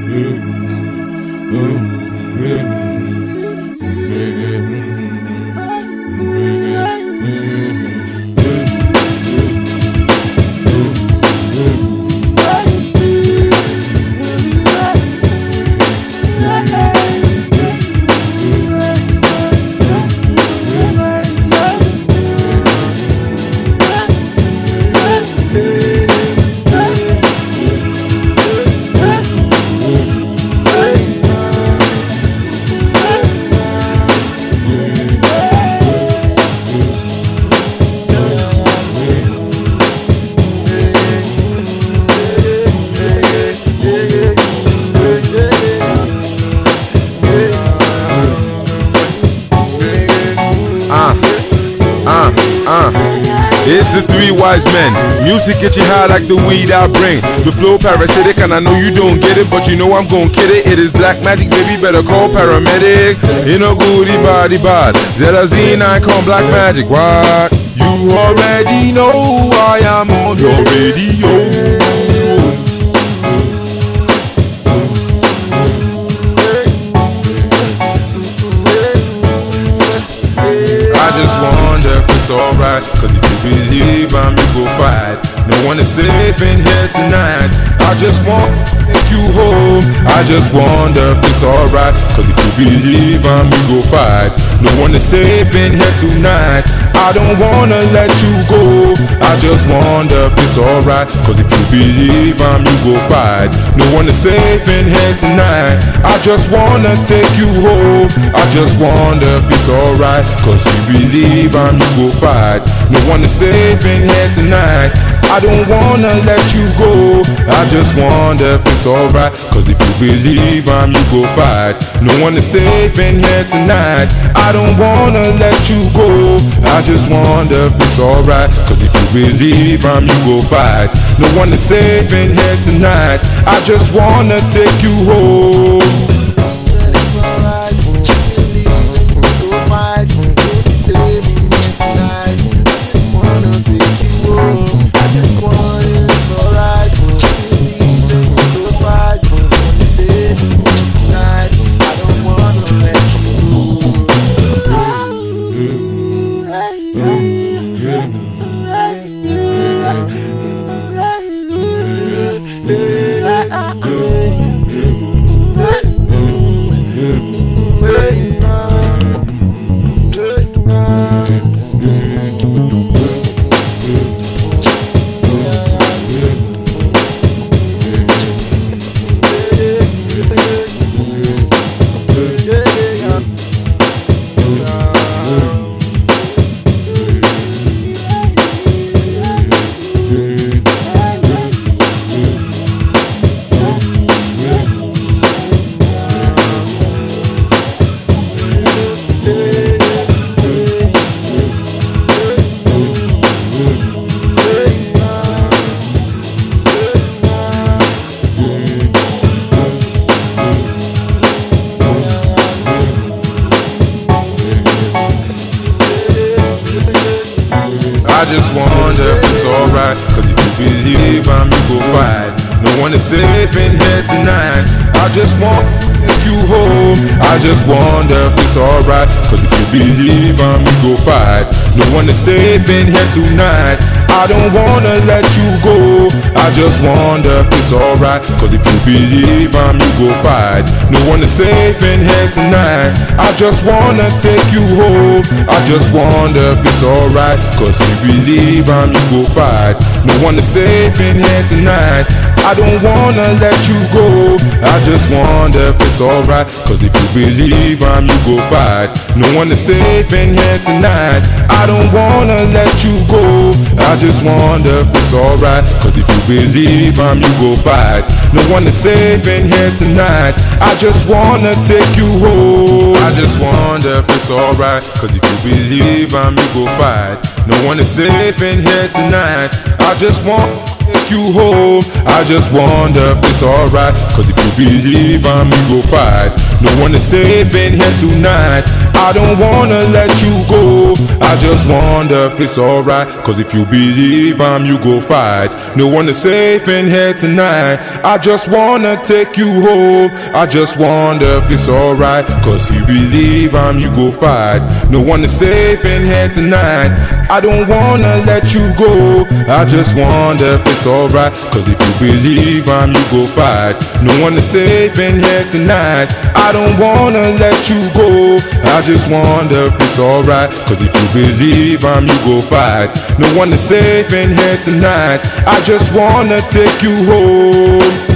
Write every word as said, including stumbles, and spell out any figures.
It's the three wise men. Music get you high like the weed I bring. The flow parasitic and I know you don't get it, but you know I'm gon' kid it. It is black magic, baby, better call paramedic. In a goody body bad. Zelazine, I call black magic. What? You already know I am on your radio. I just wonder if it's alright, cause if you believe I'm you go fight. No one is safe in here tonight. I just want to take you home. I just wonder if it's alright, cause if you believe I'm you go fight. No one is safe in here tonight. I don't wanna let you go. I just wonder if it's alright, cause if you believe I'm you go fight. No one is safe in here tonight. I just wanna take you home. I just wonder if it's alright, cause you believe I'm you go fight. No one is safe in here tonight. I don't wanna let you go. I just wonder if it's alright, cause if you believe I'm you go fight. No one is safe in here tonight. I don't wanna let you go. I just wonder if it's alright, cause if you believe I'm you go fight. No one is safe in here tonight. I just wanna take you home. I just wonder if it's alright, cause if you believe I'm you go fight. No one is safe in here tonight. I just want to take you home. I just wonder if it's alright, cause if you believe I'm you go fight. No one is safe in here tonight. I don't wanna let you go. I just wonder if it's alright, cause if you believe I'm you go fight. No one is safe in here tonight. I just wanna take you home. I just wonder if it's alright, cause you believe I'm you go fight. No one is safe in here tonight. I don't wanna let you go. I just wonder if it's alright, cause if you believe I'm you go fight. No one is safe in here tonight. I don't wanna let you go. I just wonder if it's alright, cause if you believe I'm you go fight. No one is safe in here tonight. I just wanna take you home. I just wonder if it's alright, cause if you believe I'm you go fight. No one is safe in here tonight. I just want to take you home. I just wonder if it's alright, cause if you believe I'm you go fight. No one is safe in here tonight. I don't wanna let you go. I just wonder if it's alright, cause if you believe I'm you go fight. No one is safe in here tonight. I just wanna take you home. I just wonder if it's alright, cause you believe I'm you go fight. No one is safe in here tonight. I don't wanna let you go. I just wonder if it's alright, cause if you believe I'm you go fight. No one is safe in here tonight. I don't wanna let you go. I just wonder if it's alright, cause if you believe I'm you go fight. No one is safe in here tonight. I just wanna take you home.